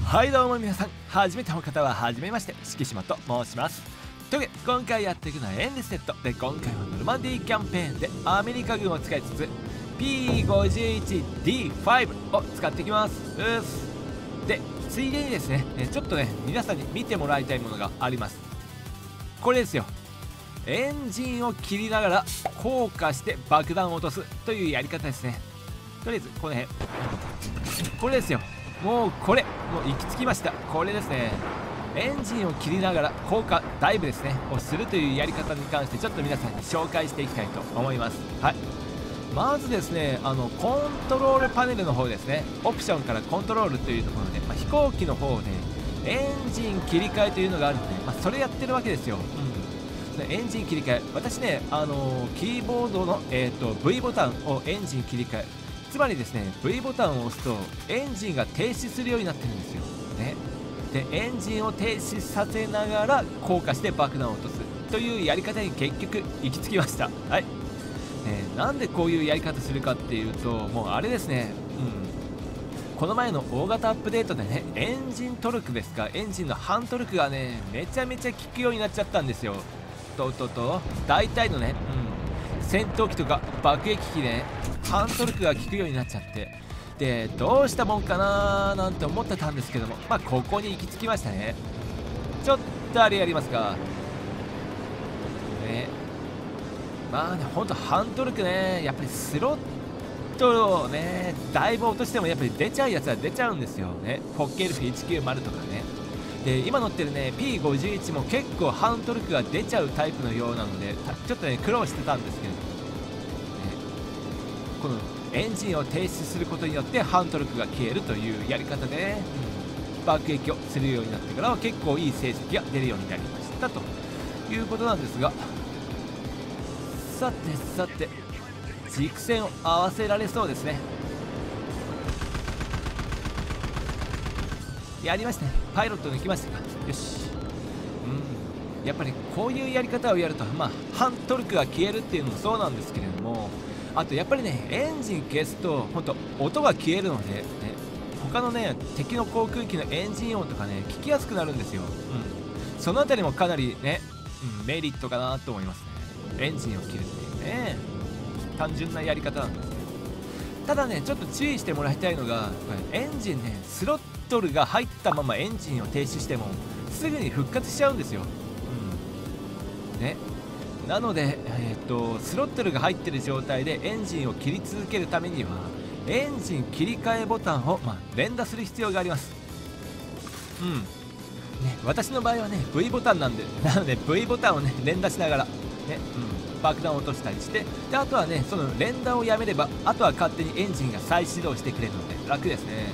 はいどうも皆さん、初めての方は初めまして、敷島と申します。というわけで今回やっていくのはエンデスセットで、今回はノルマンディーキャンペーンでアメリカ軍を使いつつ P51D5 を使っていきます。で、ついでにですね、ちょっとね皆さんに見てもらいたいものがあります。これですよ。エンジンを切りながら降下して爆弾を落とすというやり方ですね。とりあえずこの辺、これですよ。もうこれ、もう行き着きました。これですね。エンジンを切りながら降下ダイブですねをするというやり方に関して、ちょっと皆さんに紹介していきたいと思います。はい、まずですね、コントロールパネルの方ですね、オプションからコントロールというところで、飛行機の方でエンジン切り替えというのがあるので、それやってるわけですよ。エンジン切り替え、私ね、キーボードの、V ボタンをエンジン切り替え、つまりですね V ボタンを押すとエンジンが停止するようになってるんですよ、ね、でエンジンを停止させながら降下して爆弾を落とすというやり方に結局行き着きました。はい、なんでこういうやり方するかっていうと、もうあれですね、この前の大型アップデートでね、エンジントルクですか、エンジンの反トルクがねめちゃめちゃ効くようになっちゃったんですよ。大体のね、戦闘機とか爆撃機でね反トルクが効くようになっちゃって、でどうしたもんかなーなんて思ってたんですけども、ここに行き着きましたね。ちょっとあれやりますかね。ほんと反トルクね、やっぱりスロットルをねだいぶ落としてもやっぱり出ちゃうやつは出ちゃうんですよね。フォッケルフ190とかね。で今乗ってるね P51 も結構反トルクが出ちゃうタイプのようなので、ちょっとね苦労してたんですけど、このエンジンを停止することによって反トルクが消えるというやり方で、ね、爆撃をするようになってからは結構いい成績が出るようになりましたということなんですが、さて軸線を合わせられそうですね。やりましたね。パイロット抜きましたか。よし。やっぱりこういうやり方をやると、反トルクが消えるっていうのもそうなんですけれども、あとやっぱりねエンジン消すと本当音が消えるので、他のね敵の航空機のエンジン音とかね聞きやすくなるんですよ。そのあたりもかなりね、メリットかなと思いますね。エンジンを切るっていうね単純なやり方なんですけど、ただねちょっと注意してもらいたいのが、エンジンねスロットルが入ったままエンジンを停止してもすぐに復活しちゃうんですよ。なので、スロットルが入ってる状態でエンジンを切り続けるためにはエンジン切り替えボタンを、連打する必要があります。私の場合はね V ボタンなんで、なので V ボタンをね連打しながら、爆弾を落としたりして、であとはねその連打をやめればあとは勝手にエンジンが再始動してくれるので楽ですね。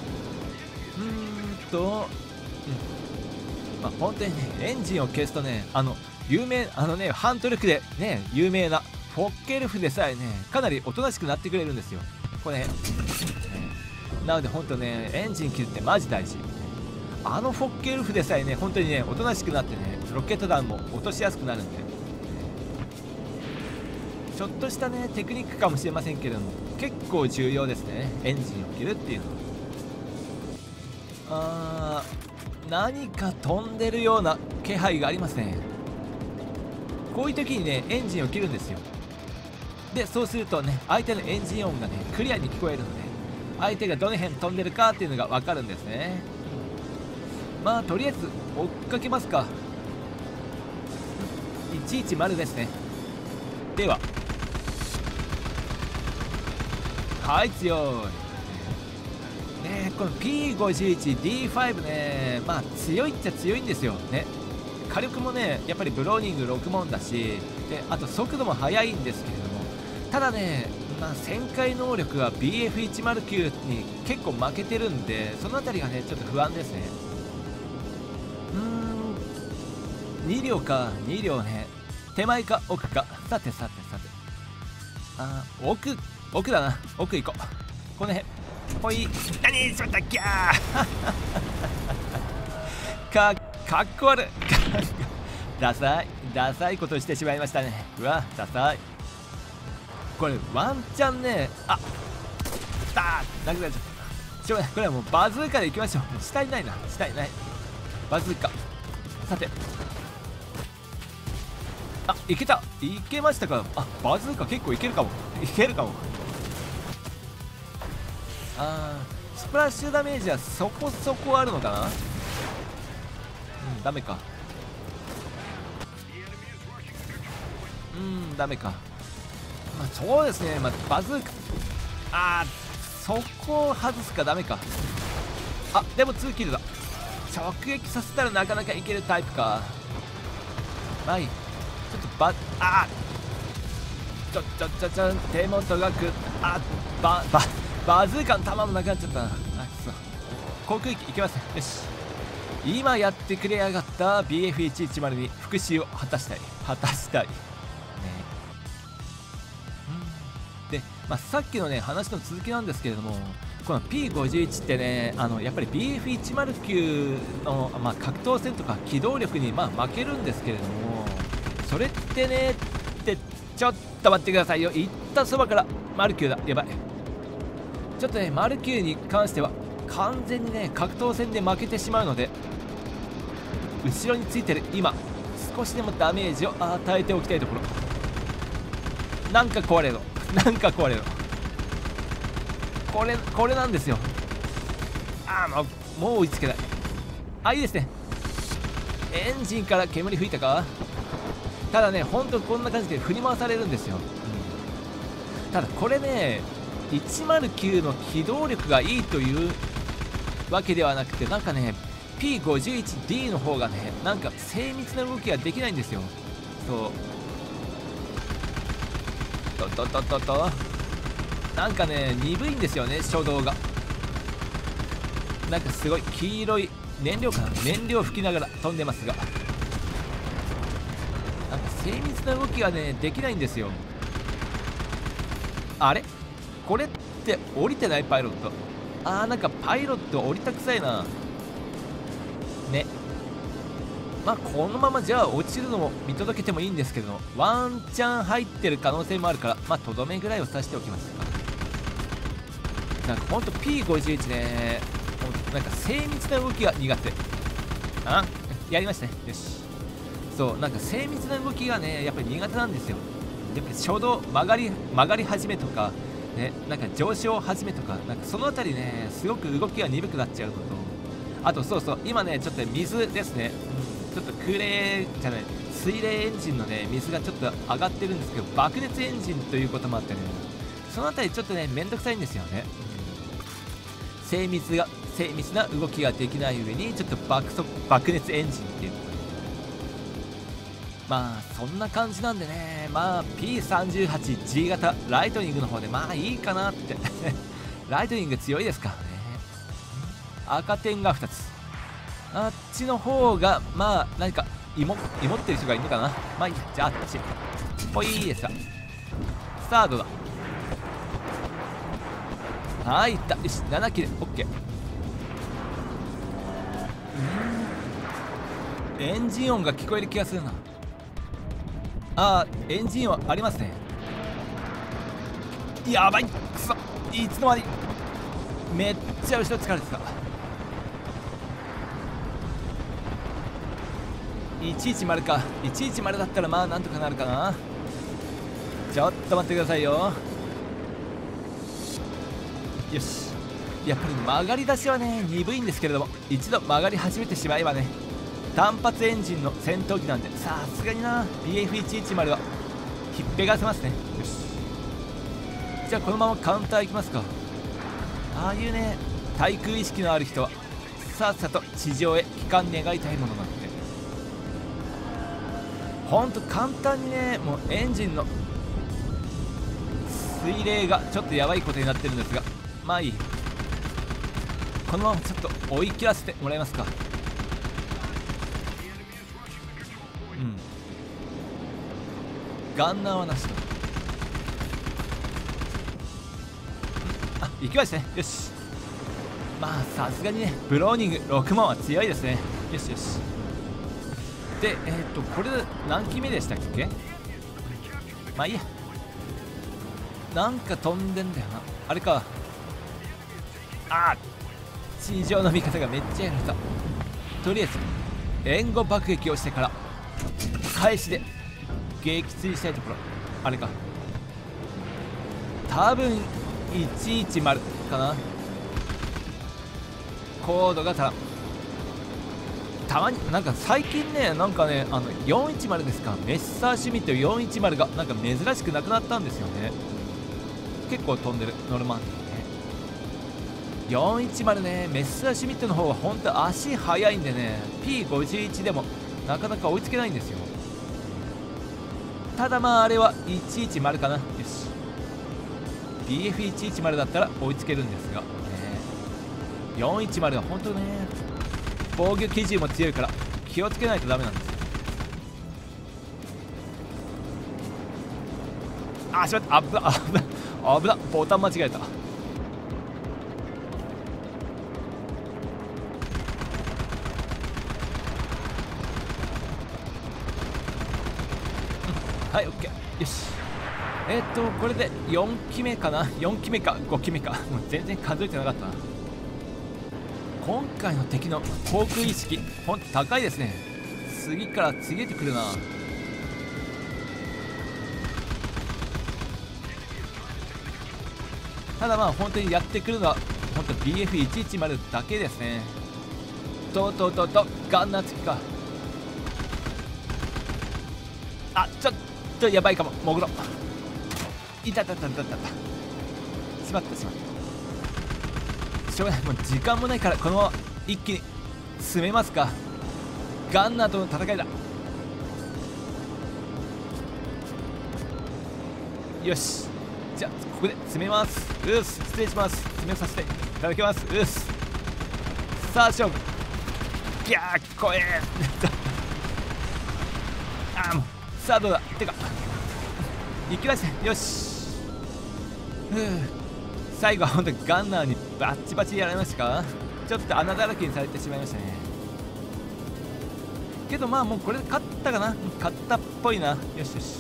本当にねエンジンを消すとね有名反トルクでね有名なフォッケルフでさえねかなりおとなしくなってくれるんですよこれ、なので本当ねエンジン切るってマジ大事。フォッケルフでさえね本当にねおとなしくなってねロケット弾も落としやすくなるんで、ちょっとしたねテクニックかもしれませんけれども結構重要ですね、エンジンを切るっていうのは。何か飛んでるような気配がありますね。こういう時にねエンジンを切るんですよ。でそうするとね相手のエンジン音がねクリアに聞こえるので、相手がどの辺飛んでるかっていうのが分かるんですね。とりあえず追っかけますか。110ですね。でははい強いこの P51D5 ね強いっちゃ強いんですよね。火力もねやっぱりブローニング6門だし、であと速度も速いんですけれども、ただね旋回能力は BF109 に結構負けてるんで、そのあたりがねちょっと不安ですね。2両か、2両ね、手前か奥か。さて奥だな、奥行こう。この辺ほい。何しまったっけかっこ悪いダサいことしてしまいましたね。うわダサい。これワンチャンね、なくなっちゃった。 これはもうバズーカでいきましょう。もう下にないな、下にない。バズーカ、さて、あ、いけた、いけましたか。あ、バズーカ結構いけるかも、いけるかも。スプラッシュダメージはそこそこあるのかな。ダメか。ダメか。まあそうですね、まあ、バズーカ、そこを外すか、ダメか。でも2キルだ。直撃させたらなかなかいけるタイプか。まあいい。ちょっと手元がバズーカの弾もなくなっちゃったな。航空機いけますね。よし、今やってくれやがった BF110 に復讐を果たしたいね。で、さっきのね話の続きなんですけれども、この P51 ってね、やっぱり BF109 の、格闘戦とか機動力に負けるんですけれども、それってねってちょっと待ってくださいよ。行ったそばからマルキューだ。やばい。ちょっとねマルキューに関しては完全にね格闘戦で負けてしまうので、後ろについてる今少しでもダメージを与えておきたいところ。なんか壊れろ、これなんですよ。もう追いつけない。いいですね。エンジンから煙吹いたか。ただね、ほんとこんな感じで振り回されるんですよ。ただこれね、109の機動力がいいというわけではなくて、なんかね P51D の方がね、なんか精密な動きができないんですよ。なんかね鈍いんですよね、初動が。なんかすごい黄色い燃料吹きながら飛んでますが、なんか精密な動きがねできないんですよ。あれこれって降りてないパイロット。なんかパイロット降りたくさいなね。このままじゃあ落ちるのも見届けてもいいんですけど、ワンチャン入ってる可能性もあるから、とどめぐらいを刺しておきますか。なんかほんと P51 ね、なんか精密な動きが苦手。やりましたね。よし。なんか精密な動きがねやっぱり苦手なんですよ。やっぱり初動曲がり始めとかね、なんか上昇始めとか、なんかそのあたりねすごく動きが鈍くなっちゃうのと、あと今ねちょっと水ですね、ちょっと水冷エンジンのね水がちょっと上がってるんですけど、爆熱エンジンということもあってね、そのあたりちょっとねめんどくさいんですよね。精密な動きができない上にちょっと爆熱エンジンっていうことで、そんな感じなんでね、P38G 型ライトニングの方でいいかなってライトニング強いですからね。赤点が2つ、あっちの方が何か芋ってる人がいるのかな。いい、じゃああっちほいですか。スタートだ。いった。よし、7キル OK。 エンジン音が聞こえる気がするな。エンジン音ありますね。やばい、くそ、いつの間に。めっちゃ後ろ疲れてた。110か。110だったらなんとかなるかな。ちょっと待ってくださいよ。よし、やっぱり曲がり出しはね鈍いんですけれども、一度曲がり始めてしまえばね、単発エンジンの戦闘機なんでさすがにな BF110 はひっぺがせますね。よし、じゃあこのままカウンターいきますか。いうね対空意識のある人はさっさと地上へ帰還願いたいものなんで、ほんと簡単にねもうエンジンの水冷がちょっとやばいことになってるんですが、いい、このままちょっと追い切らせてもらえますか。ガンナーはなしだ。行きましたね。よし、さすがにねブローニング6万は強いですね。よしよし。でこれ何機目でしたっけ。いいや、なんか飛んでんだよな、あれか。 地上の味方がめっちゃやられた。とりあえず援護爆撃をしてから返しで撃墜したいところ。あれか、多分110かな。コードが足らん。たまになんか最近ね、なんかね、410ですか、メッサーシュミット410がなんか珍しくなくなったんですよね。結構飛んでる、ノルマンディね。410ね、メッサーシュミットの方は本当足速いんでね、 P51 でもなかなか追いつけないんですよ。ただまああれは110かな。よし、 BF110 だったら追いつけるんですが、410は本当ね、防御基準も強いから気をつけないとダメなんですよ。あ、しまった、危な、ボタン間違えた。はい、オッケー、よし。これで4機目かな。4機目か5機目か、もう全然数えてなかったな。今回の敵の航空意識ほんと高いですね。次から次へと来るな。ただまあ本当にやってくるのは本当 BF110 だけですね。ガンナー付きか。あ、ちょっとやばいかも。潜ろう。いたしまった。しょうがない、もう時間もないからこのまま一気に進めますか。ガンナーとの戦いだ。よし、じゃあここで詰めます。失礼します。詰めさせていただきます。さあ勝負。ギャー、怖えあ、もうさあどうだ。てか行きました。よし、最後は本当にガンナーにバッチバチやられましたか。ちょっと穴だらけにされてしまいましたね。けどまあもうこれで勝ったかな。勝ったっぽいな。よしよし、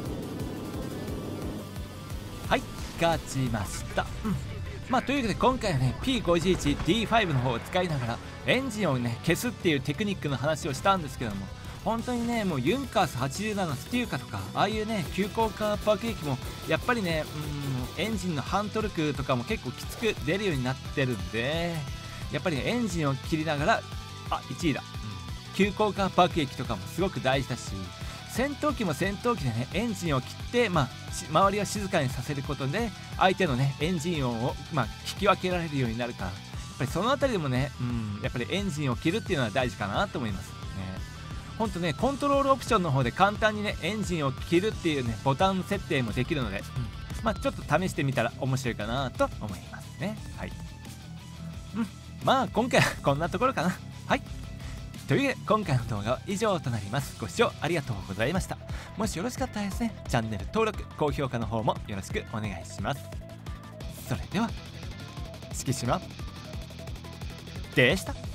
はい、勝ちました。まあというわけで今回はね P51D5 の方を使いながらエンジンをね消すっていうテクニックの話をしたんですけども、本当にねもうユンカース87ステューカとかああいうね急降下爆撃もやっぱりね、エンジンの反トルクとかも結構きつく出るようになってるんで、やっぱりエンジンを切りながら、あ、1位だ、急降下爆撃とかもすごく大事だし、戦闘機も戦闘機でねエンジンを切って、周りを静かにさせることで相手のねエンジン音を、聞き分けられるようになるから、やっぱりそのあたりでもね、やっぱりエンジンを切るっていうのは大事かなと思いますね。ほんとね、コントロールオプションの方で簡単にねエンジンを切るっていうねボタン設定もできるので、ちょっと試してみたら面白いかなと思いますね。はい、まあ今回はこんなところかな。はい、というわけで今回の動画は以上となります。ご視聴ありがとうございました。もしよろしかったらですね、チャンネル登録高評価の方もよろしくお願いします。それでは敷島でした。